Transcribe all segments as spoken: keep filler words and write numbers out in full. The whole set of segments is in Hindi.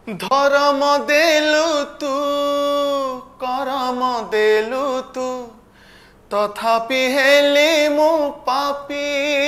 धर्म देलु तू करम देलु तू तथापि हेली मु पापी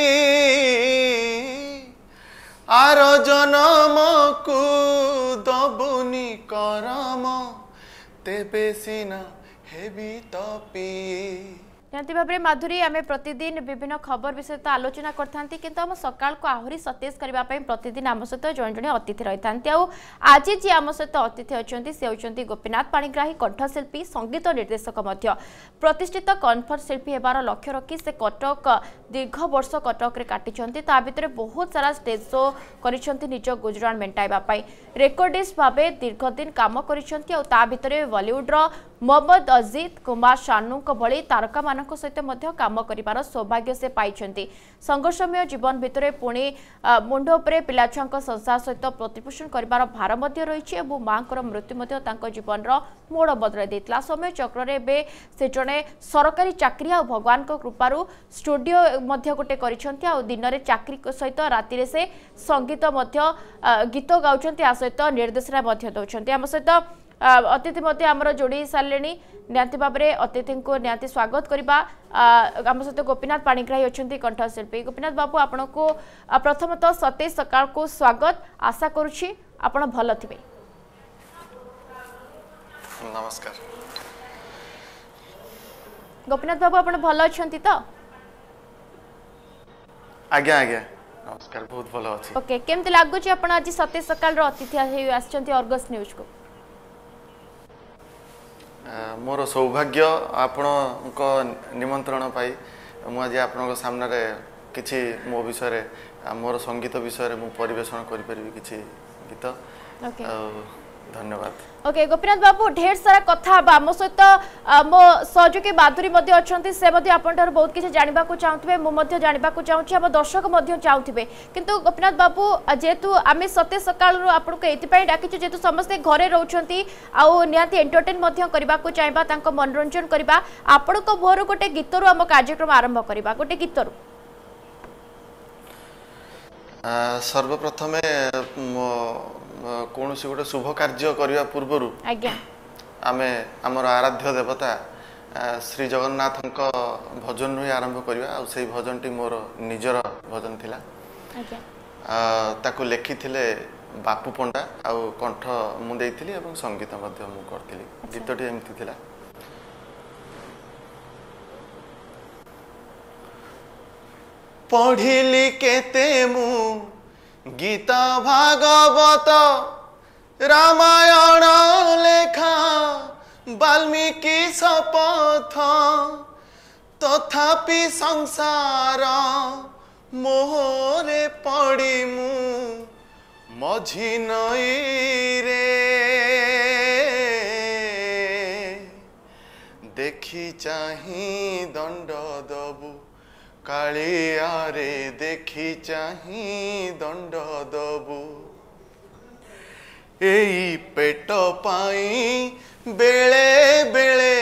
आर जनम को दबुनी करम तेबे सिना हेबी तपी। निहती भाव में माधुरी आम प्रतिदिन विभिन्न खबर विषय तो आलोचना करते कि आम सकाल को आहरी सतेज करने प्रतिदिन आम सहित जड़े जड़े अतिथि रही था। आज जी आम सहित अतिथि अच्छा से होती गोपीनाथ पाणिग्राही कंठशिल्पी संगीत निर्देशक प्रतिष्ठित कंठशिल्पी होबार लक्ष्य रखी से कटक दीर्घ वर्ष कटक रे काटिछंती। ता भितर बहुत सारा स्टेज शो करिछंती निज गुजरान मेंटाइबा पाई रेकर्डिस्ट भाबे दीर्घ दिन काम करिछंती। आ ता भितर बॉलीवुड रो मोहम्मद अजीत कुमार शानू को भली तारका मानक सहित मध्य काम करिवार सौभाग्य से पाइछंती। संघर्षमय जीवन भितर पुणी मुंड उपरे पिला छुआंक संसार सहित प्रतिपोषण करिवार भार मध्य रहिछि एवं मांकर मृत्यु मध्य तांको जीवन रो मोड़ बदलाई देतला। समय चक्र रे बे से जणे सरकारी चाकरी आ भगवान को कृपारु स्टूडियो मध्य गोटे करिछंती। आ दिन रे चाकरी सहित राति रे से संगीत मध्य गीत गाउछंती आ सहित निर्देशना मध्य दउछंती। आम सहित अतिथि मध्य आमर जोड़ी सारे निहती भाव में अतिथि को निहती स्वागत करवा। आम सहित गोपीनाथ पाणिग्राही अच्छा कंठशिल्पी। गोपीनाथ बाबू आपण को प्रथमतः सतेज सकाल को स्वागत। आशा करुछि आपण भल थिबे। नमस्कार गोपीनाथ बाबू आपण भल अछंती तो? आज्ञा आज्ञा नमस्कार बहुत भल अछि। ओके केमति लागुछि आपण आज सतेज सकाल रो अतिथि आछंती अर्गस न्यूज को? मोर सौभाग्य आपण निमंत्रण पाई मुझे आपण सामने किछि मो विषय मोर संगीत विषय मु परिवेषण करि परिबी किछि गीत। ओके धन्यवाद। ओके गोपीनाथ बाबू ढेर सारा कथा आम सहित मो सहयोगी माधुरी अच्छे से बहुत किसी जानवा चाहूे मुझे जानवा चाहूँगी आम दर्शक चाहूे किंतु गोपीनाथ बाबू जेहेतु आम सतेज सकाल आपको ये डाकी जेहेतु समस्ते घरे रोचंती आउ निहाती एंटरटेन करने को चाहिए मनोरंजन करवा आपण मुहर गोटे गीतरू आम कार्यक्रम आरंभ करवा गोटे गीतरू। सर्वप्रथमे कौन सी गोटे शुभ कार्य करने पूर्वर आमे आमर आराध्य देवता श्री जगन्नाथ भजन ही आरंभ करवा। से भजन टी मोर निजर भजन थिला ताकू लिखी थिले बापू पंडा आ कंठ मु देइथिली एवं संगीत मध्य मु करथिली। गीतटी एमती थिला पढ़िली केते मु गीता भागवत रामायण लेखा वाल्मीकि शपथ तथापि संसार मोहरे पड़ी मु मझी नई रे देखी चाही दंड दबु कालिया रे देखी चाही दंड दबु एई पेट पाई बेले बेले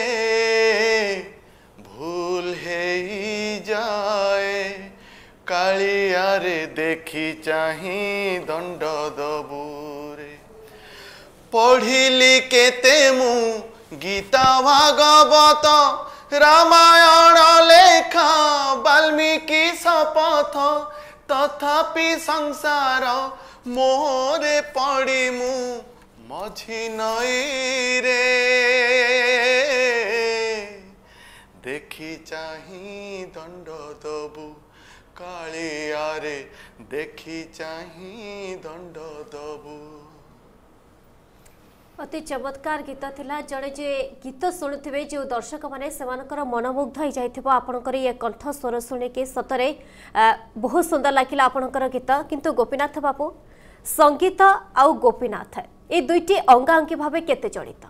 भूल हेई जाए कालिया रे देखी चाही दंड दबु रे पढ़िली केते मु गीता भागवत रामायण लेखा वाल्मीकि शपथ तथापि संसार मोरे पड़ी मु मझी नई रे देखी चाही दंड दबु कालिया रे देखी चाही दंड दबु। अति चमत्कार गीत थिला। जड़े जे गीत शुणुवे जो दर्शक मैंने से मनमुग्ध हो जाइथिबो आपणकर ये कंठ स्वर शुणिकी सतरे बहुत सुंदर लगिला आपणकर गीत। किंतु गोपीनाथ बाबू संगीत आउ गोपीनाथ ये दुईटी अंगाअंगी भावे केते जड़ित?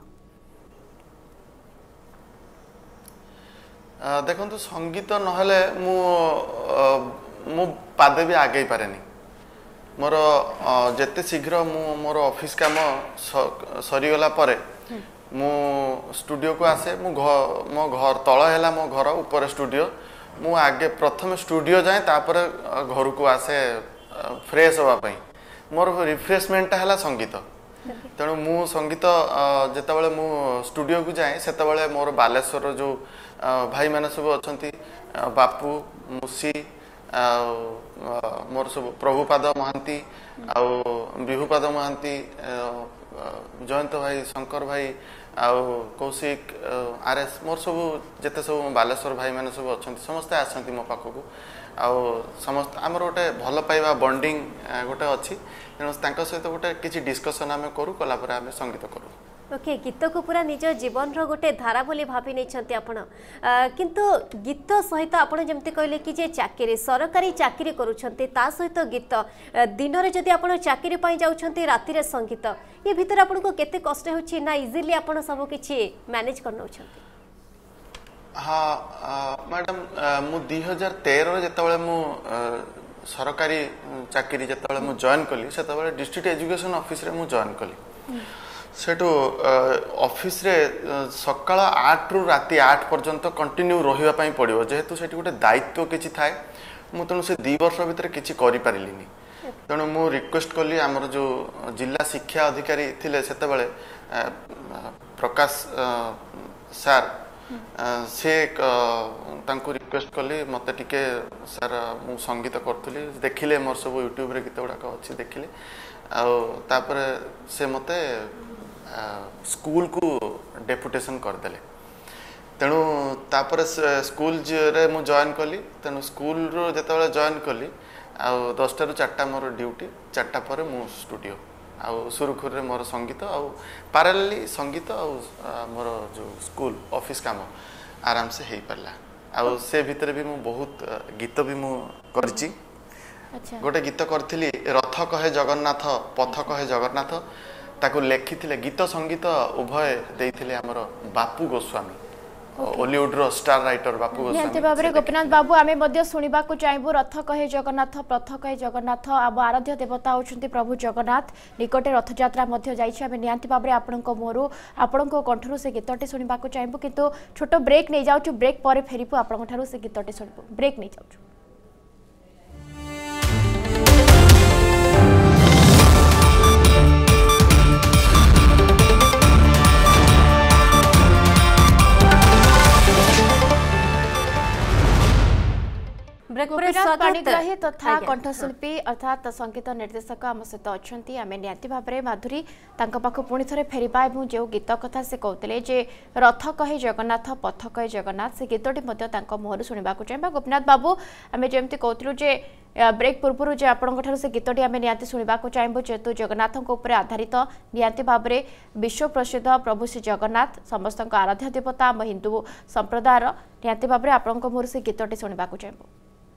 देखंतु संगीत नहले मु मु पादे भी आगे पारेनी। मोर जेते शीघ्र मु मोर ऑफिस काम सरीगला परे मु स्टूडियो को आसे मु मो घर तल है मो घर ऊपर स्टूडियो मु आगे प्रथम स्टूडियो जाए तापर घर को आसे फ्रेश होगा मोर रिफ्रेशमेंट है संगीत तेणु मु संगीत जितेबाला मु स्टूडियो को जाए से मोर बालेश्वर जो भाई मैंने सब अच्छा बापू मुसी मोर सब प्रभुपाद महांती आउ विभुपाद महांती जयंत भाई शंकर भाई आउ कौशिक आर एस मोर सब जिते सब बालेश्वर भाई मैंने सब अच्छा समस्ते आसती मो पाखक आउ समस्त आमर गोटे भल पाइबा बॉन्डिंग गोटे अच्छी तेणु सहित गोटे किसी डिस्कसन आम करूँ कलापर आम संगीत करूँ ओके गीत को पूरा निज जीवन रो गोटे धारा बोली भाभी नहीं आपण किंतु गीत सहित आपण जमती कहले कि जे चाकरी सरकारी चाकरी करूछंती ता सहित गीत दिन रे जदी आपण चाकरी पई जाउछंती राति रे संगीत ये भीतर आपण को केते कष्ट होछि ना इजीली आपण सब किछि मैनेज करनौ छंती हाँ मैडम मु दो हज़ार तेरह रे जतबेले मु सरकारी चाकरी जतबेले मु जॉइन कली सेतबेले डिस्ट्रिक्ट एजुकेशन ऑफिस रे मु जॉइन कली सेठू ऑफिस रे सकाळ आठ रु राति आठ पर्यंत कंटिन्यू रहिबा पई पड़िबो जेहेतु सेठी गोटे दायित्व किछि थाए मु तनु से दो वर्ष भीतर किछि करि पारिलिनी तेणु मु रिक्वेस्ट कली हमर जो जिला शिक्षा अधिकारी थिले सेतबेले प्रकाश सर से तांको रिक्वेस्ट कली मते टिके सर मु संगीत करथली देखिले मोर सब यूट्यूब रे गीत गुडाक अछि देखिले आ तापर से मते स्कूल को डेपुटेशन करदेले तेणु तापर स्कूल रे मु जॉइन कली तेणु स्कूल रो जतबेले जॉइन कली आ दसटा रु चारटा मोर ड्यूटी चारटा पर मु स्टूडियो आ सुरखुर रे मोर संगीत आ पैरेलली संगीत आ मोर जो स्कूल ऑफिस काम आराम से हेई परला आ से भीतर भी मु बहुत गीत भी मु करची अच्छा गोटे गीत करथिली रथ कहे जगन्नाथ पथ कहे जगन्नाथ ताको लेखिथिले गीत संगीत उभय देइथिले हमर बापू गोस्वामी हॉलीवुड रो स्टार राइटर बापू गोस्वामी निहंते बाबरे गोपीनाथ बाबू आमे मध्य सुनिबा को चाहबो रथ कहे जगन्नाथ पथ कहे जगन्नाथ अब आराध्य देवता होचंती प्रभु जगन्नाथ निकटे रथ यात्रा मध्य जाइछि आमे निहंते बाबरे आपनको मोरु आपनको कंठरु से गीतटे सुनिबा को चाहबो किंतु छोटो ब्रेक नै जाउछु ब्रेक परे फेरिपु आपनको ठारु से गीतटे सुनिबो ब्रेक नै जाउछु पाणिग्राही तथा कंठशिल्पी अर्थात संगीत निर्देशक आम सहित अच्छा आम निहती भाव में माधुरी पाख पुणी थे फेरवा और जो गीत कथा से कहते जे रथ कहे जगन्नाथ पथ कहे जगन्नाथ से गीतटी मुहर शुणा चाहिए गोपीनाथ बाबू आम जमी कहूँ जे ब्रेक पूर्व जे आपंठ से गीतटी आम निहती शुणा चाहिए जेहेतु जगन्नाथ आधारित निहती भाव में विश्व प्रसिद्ध प्रभु श्री जगन्नाथ समस्त आराध्य देवता आम हिंदू संप्रदायर निहती भाव में आपण मुहर से गीतटी शुणा चाहिए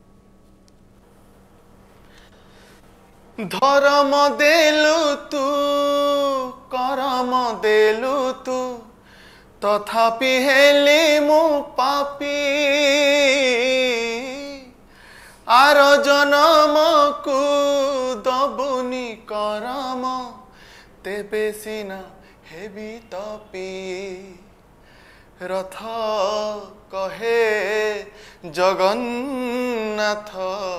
धर्म देलु तू करम देलु तू तथापि हेली मु पापी आर जन्म को दबुनी करम तेबे सिना हेबी तपी रथ कहे जगन्नाथ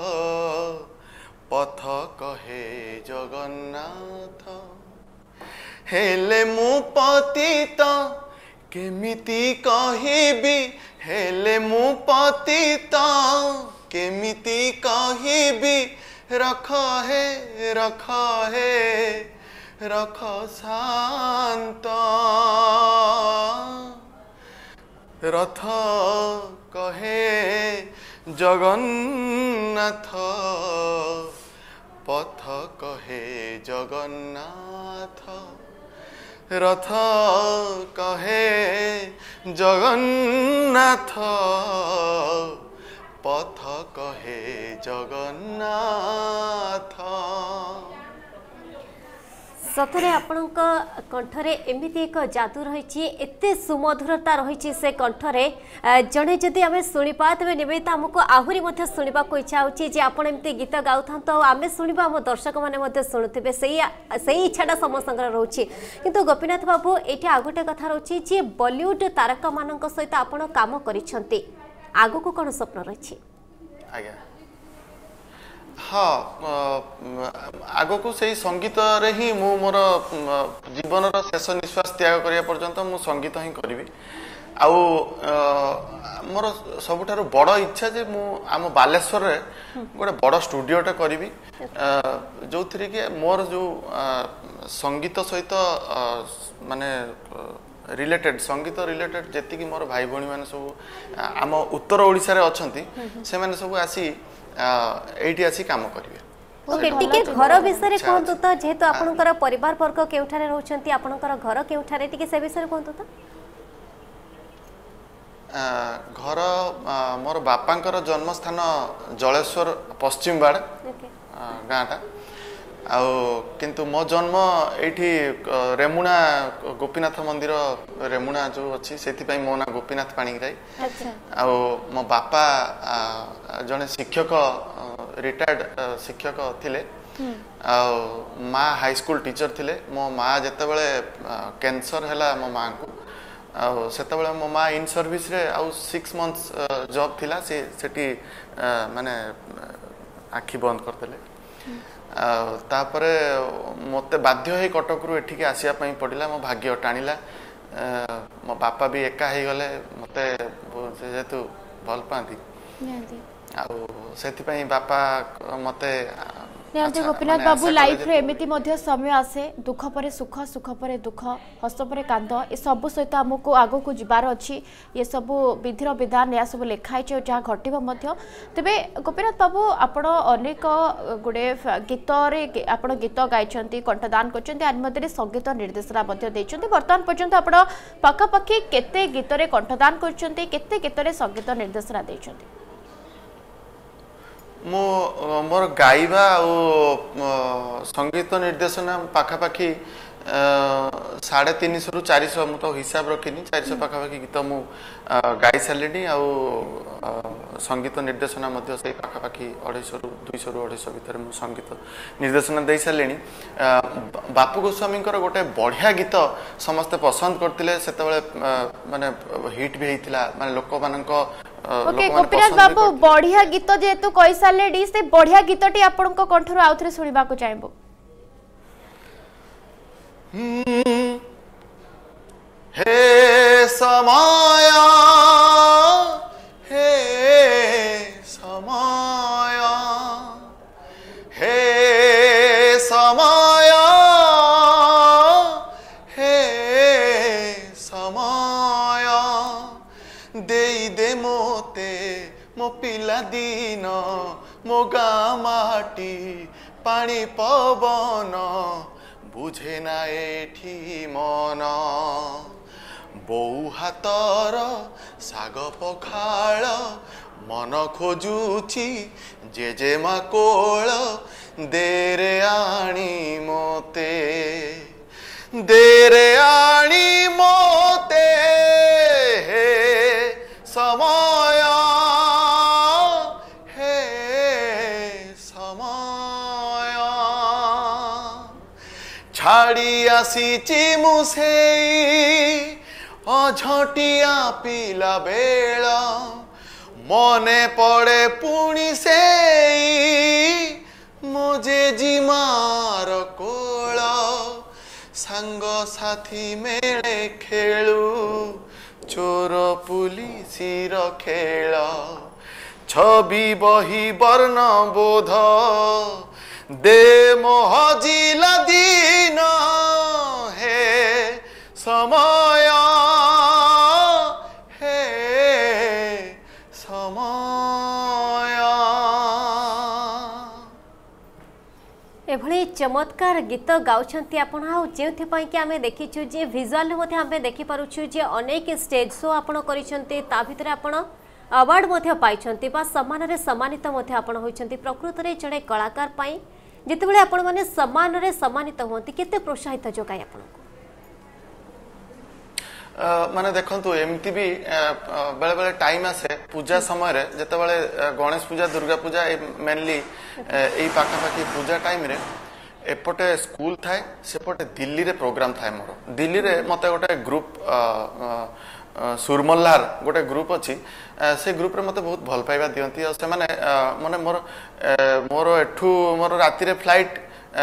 पथ कहे जगन्नाथ हेले मु पतित केमिति कहिबी हेले मु पतित केमिति कहिबी रख हे रख हे रख शांत रथ कहे जगन्नाथ पथ कहे जगन्नाथ रथ कहे जगन्नाथ पथ कहे जगन्नाथ सतरे आपणक कंठरे एमिति एक जादू रही एते सुमधुरता रही से कंठरे जड़े जदि आम शुणा तेज निवेदिता आमको आहरी शुणा को इच्छा होची जे आपण एमती गीत गाऊ तो आम शुणा आम दर्शक मैंने शुणुवे से इच्छाटा समस्त रोचे किंतु गोपीनाथ बाबू ये आ गोटे कथा रही जे बॉलीवुड तारका मान सहित आपण काम करिसेंती आगो को कौन स्वप्न रही आज्ञा हाँ आग को से संगीत रे ही मु मोर जीवन शेष निश्वास त्याग करिया पर्यंत मु संगीत ही करी आउ मोर सबुठार बड़ इच्छा जे मु आम बालेश्वर रे गोटे बड़ स्टूडियोटे करी जो थी कि मोर जो संगीत सहित माने रिलेटेड संगीत रिलेटेड जेति मोर भाई भौणी माने सब आम उत्तर ओडिसा रे अछंती से माने सब आसी एठी आसी काम करिवे ओके टिके घर विषय रे कहंतु त जेहेतु आपनकर परिवार वर्ग केउठारे रहउछंती आपनकर घर केउठारे टिके से विषय कहंतु त घर मोर बापांकर जन्मस्थान जलेश्वर पश्चिम बाड़ गाँटा आउ किंतु मो जन्म एठी रेमुणा गोपीनाथ मंदिर रेमुणा जो अच्छी से मो ना गोपीनाथ पाणिग्राही आउ मो बापा जने शिक्षक रिटायर्ड शिक्षक थिले आउ माँ हाई स्कूल टीचर थिले मो माँ जेते बेले कैंसर हैला मो माँ को आउ सेते बेले मो माँ इन सर्विस रे आउ सिक्स मंथ्स जॉब थिला से सेठी माने आखि बंद करतेले तापरे मते बाध्य है कटक रु एठिके आसिया पई पड़िला मो भाग्य टाणिला मो बापा भी एका हे गले मते जेतु भल पांती आउ सेति पई बापा मते नियंती गोपीनाथ बाबू लाइफ रे एमिति मध्य समय आसे दुख परे सुख सुख परे दुख हस परे कांद ए सब सहित हमको आगो को जिबार अछि ये सब विधिर विधान या सब लेखाई छै जहा घटिबो मध्य तबे गोपीनाथ बाबू आपण अनेक गुडे गीत रे आपण गीत गाइछंती कंठदान करछंती आज मध्य संगीत निर्देशना मध्य देछंती वर्तमान पर्यंत आपण पक्का पक्की केते गीत रे कंठदान करछंती केते गीत रे संगीत निर्देशना देछंती मो मोर गाइबा संगीत निर्देशना पाखापाखि साढ़े तीन सौ रु चार सौ मु तो हिसाब रखिनी चार सौ पाखापाखि गीत मु गाई सारे आउ संगीत निर्देशना मध्य से पाखापाखि अढ़ाई रु दुई रु अढ़ाई भितर मु संगीत निर्देशना दे सारे बापू गोस्वामी गोटे बढ़िया गीत समस्ते पसंद करते से माने हिट भी होता माने लोक मान ओके गोपीनाथ बाबू बढ़िया गीत जेतु कहि साले से बढ़िया गीतटी आपन को कंठरो आउथरे सुनिबा को चाहेबो हे समय हे समय हे समय हे समय दे दे मोते मो पिला दिन मो गाँ माटी पानी पवन बुझे ना एठी मन बौ हातर साग पखाल मन खोजुची जेजेमा कोल देरे आणी मोते देरे आणी मोते हे समय हे समय छाड़ी आसीची मुसेई अझटिया पिला बेल मने पड़े पुणी से मोजे जिमार कोल सांग साथी मेले खेलू चोर पुलिसीर खेल छवि बही वर्ण बोध दे मोहजिला दीन हे समय हे समय एभली चमत्कार गीत गाउछंती आपण आ जेउथि कि आमे देखिछु जे विजुअल मध्ये आमे देखि पारुछु जे अनेक स्टेज शो आपण करिसंती ता भितरे आपण अवार्ड मध्ये पाइछंती बा सम्मान रे सम्मानित मध्ये आपण होइछंती प्रकृति रे जणे कलाकार पई जेतेबेले आपण माने सम्मान रे सम्मानित होंती केते प्रोत्साहित जोगाय आपण को माने देखंतु एमती भी बेले बेले टाइम आसे पूजा समय रे जते बेले गणेश पूजा दुर्गा पूजा मेनली एई पाखा पाखी पूजा टाइम रे एपटे स्कूल थाए सेपटे दिल्ली रे प्रोग्राम थाए मोर दिल्ली रे मते गोटे ग्रुप सुरमल्लार गोटे ग्रुप अच्छी से ग्रुप रे मते बहुत भल पाइबा दियंती और से माने माने मोर मोर एठू मोर राति रे फ्लाइट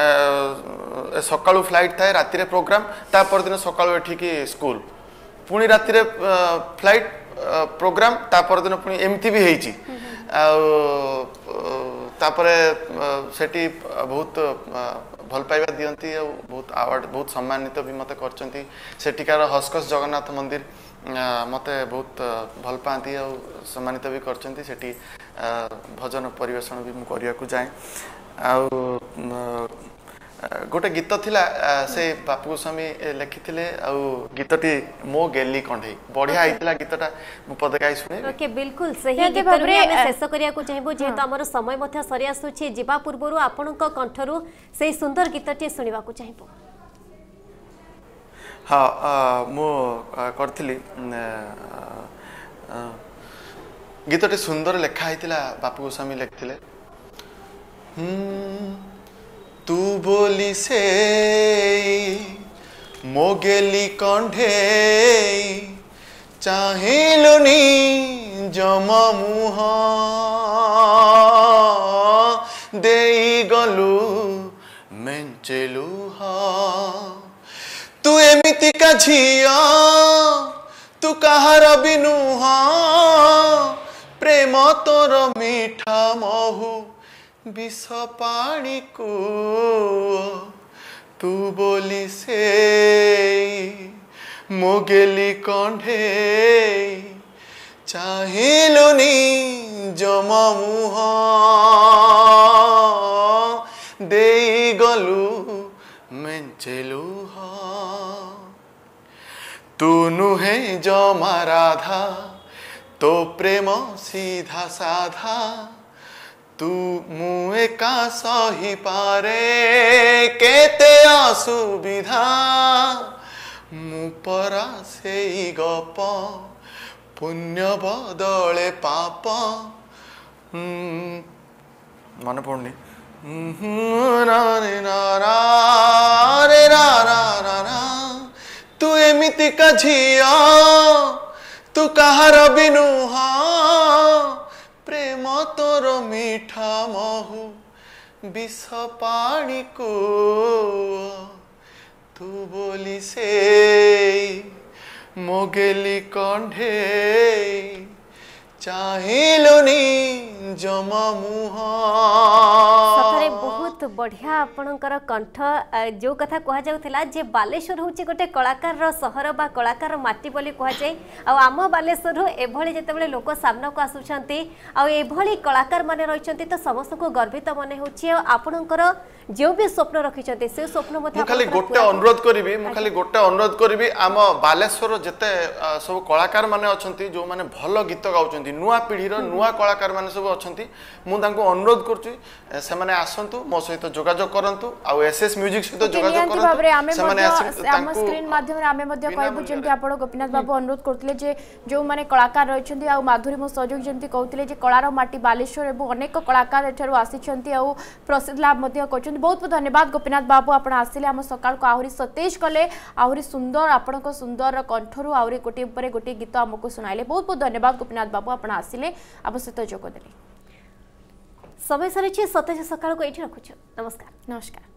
सकाळू फ्लाइट थाए राति रे प्रोग्राम ता पर दिन सकाळू एठी की स्कूल पुणी राति रे फ्लाइट प्रोग्राम ता पर दिन पुणी एमती भी हेची आ तापरे सेठी बहुत भल पाइबा दियंती और बहुत अवार्ड बहुत सम्मानित भी मते करचंती सेठिकार हस्कस जगन्नाथ मंदिर मते बहुत भल पाती और सम्मानित भी करचंती सेठी भजन परिवेषण भी मु करिया को जाए आ गोटे गीत थिला से बापू गोस्वामी लिखिथिले आ गीतटी मो गेली कंढे बढ़िया आइतिला गीतटा मु पद गाई सुने ओके बिल्कुल सही गीत रे हम शेष करिया को चाहबो जेता हमर समय मध्य सरी आसुछि जीवा पूर्वरु आपनक कंठरु सेही सुंदर गीतटी सुनिबा को चाहबो हाँ मु करथिली गीतटी सुंदर लेखा आइतिला बापू गोस्वामी लिखिथिले तू बोली से मोगेली कंढे चाहिलुनी जमा मुह देई गलु मेंचेलु तू एमिति का झिया तू कहार बिनुह प्रेम तोर मीठा महु विष पानी को तू बोली से मोगेली कंढे चाहिलुनी जमा मुह देई गलु मेंचेलु तू नुहे जमा राधा तो प्रेम सीधा साधा तू मुए का सही पारे केते असुविधा मु परा से गप पुण्य बदले पाप मन पड़नी तू एमिति का झिया तू कहार बिनुह प्रेम तोर मीठा महु विष पानी को तू बोली से मोगेली कंढे चाहिलुनी जमा मुह सतरे बहुत बढ़िया आपणकर कंठ जो कथा कह जाउथिला जे बालेश्वर होची गोटे कलाकार रो शहर बा कलाकार माटी बोली कह जाय आ आम बालेश्वर रो एभली जेतेबेले लोक सामना को आसुछंती आ एभली कलाकार माने रहिछंती तो समस्त को गर्वित माने होची आ आपणकर जो भी स्वप्न रखिछंती से स्वप्न मते खाली गोटे अनुरोध करिवि मु खाली गोटे अनुरोध करिवि आम बालेश्वर जेते सब कलाकार माने अछंती जो माने भलो गीत गाउछंती नुआ पीढ़ी रो नुआ कलाकार माने सब अछंती मु तांको अनुरोध करछु से माने आसंतु मो सहित जोगाजोग करंतु आ एसएस म्यूजिक सहित जोगाजोग करंतु से माने आम स्क्रीन माध्यम रे आमे मध्ये कहबु जेंति आपण गोपीनाथ बाबू अनुरोध करथिले जे जो माने कलाकार रहिछंती आ माधुरी मो सहयोग जेंति कहथिले जे कलार माटी बालेश्वर एबो अनेक कलाकार एठारु आसीछंती आ प्रसिद्ध लाभ मध्ये कहछंती बहुत बहुत धन्यवाद गोपीनाथ बाबू आपण आसिले हम सकाळ को आहुरी सतेज कले आहुरी सुंदर आपण को सुंदर कंठरु आहुरी गोटे ऊपर गोटे गीत हमको सुनाइले बहुत बहुत धन्यवाद गोपीनाथ बाबू आपण आसिले आप सहित जोग देले समय सरी सतेज सकाळ को एठी रखुछ नमस्कार नमस्कार।